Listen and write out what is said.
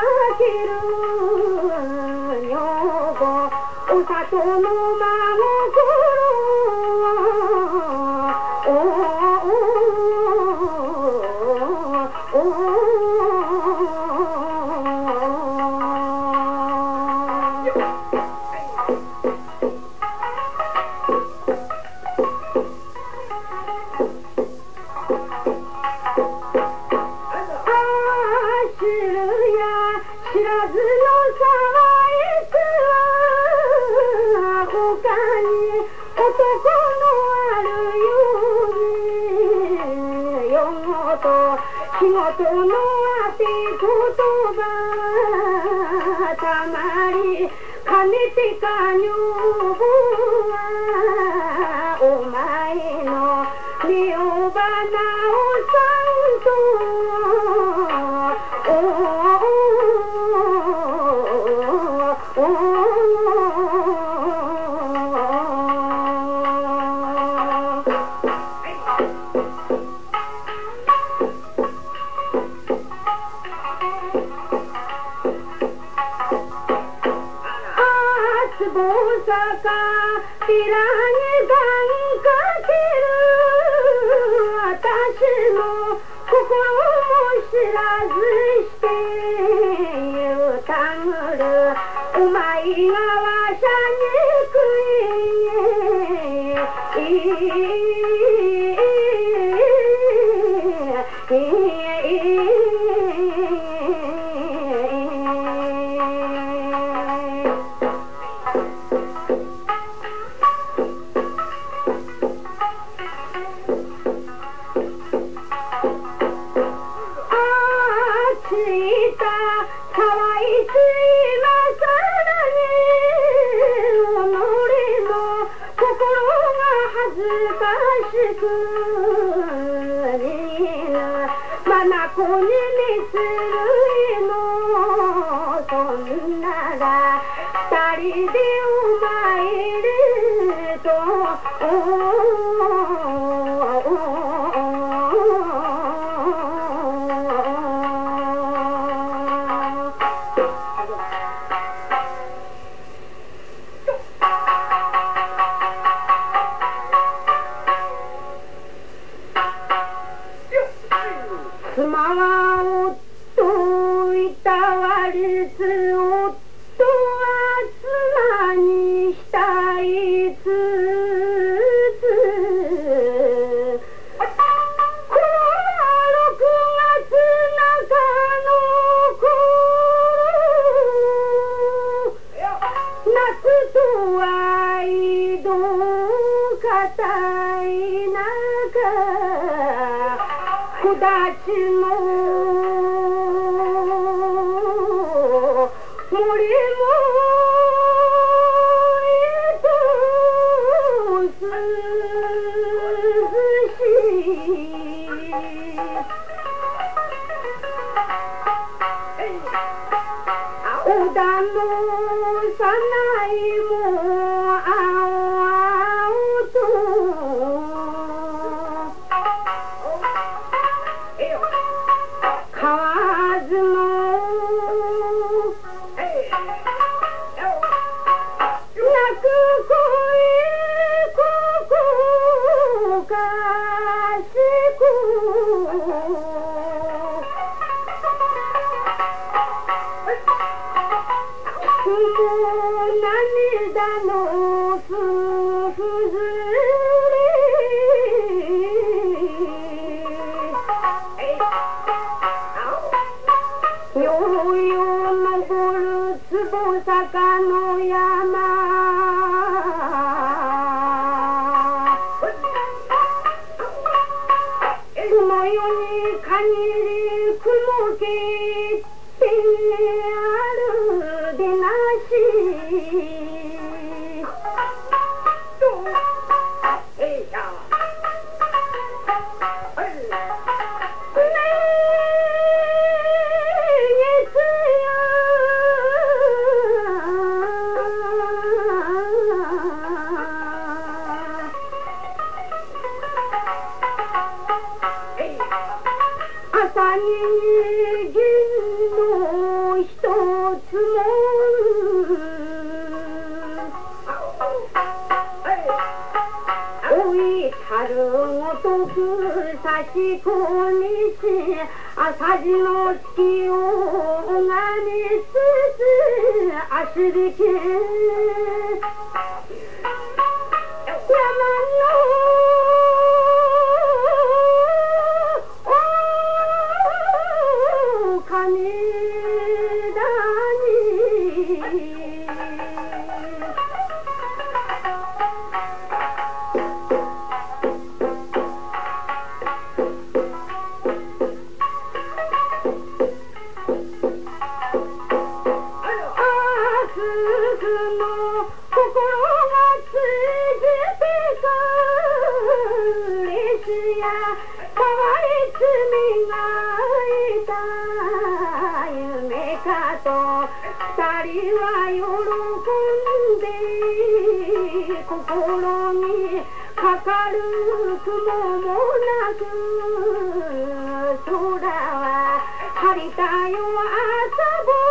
ける女房お里の真知らずの騒いつは他に男のあるように世ごと仕事のあて言葉たまりかねてか女房はお前の目をばなおさんと大阪ピラニダンかける私も心も知らずして歌うるうまいがわしゃにくかわいついまさらに己の心が恥ずかしくにまなこにみするのそんなら二人でお参りと妻は夫いたわりつ夫は妻にしたいつつこの6月中の頃夏とはいど硬い中木立も森も涼しいおだのさないも青々と河津の泣く声ここかしくもう涙の夫婦ずようよ登る坪坂の山その世に限り雲気ってあるでなし朝に銀の人差し込みし朝地の月を拝みつつ足引き山の神谷二人は喜んで心にかかる雲もなく空は晴れたよ朝ぼ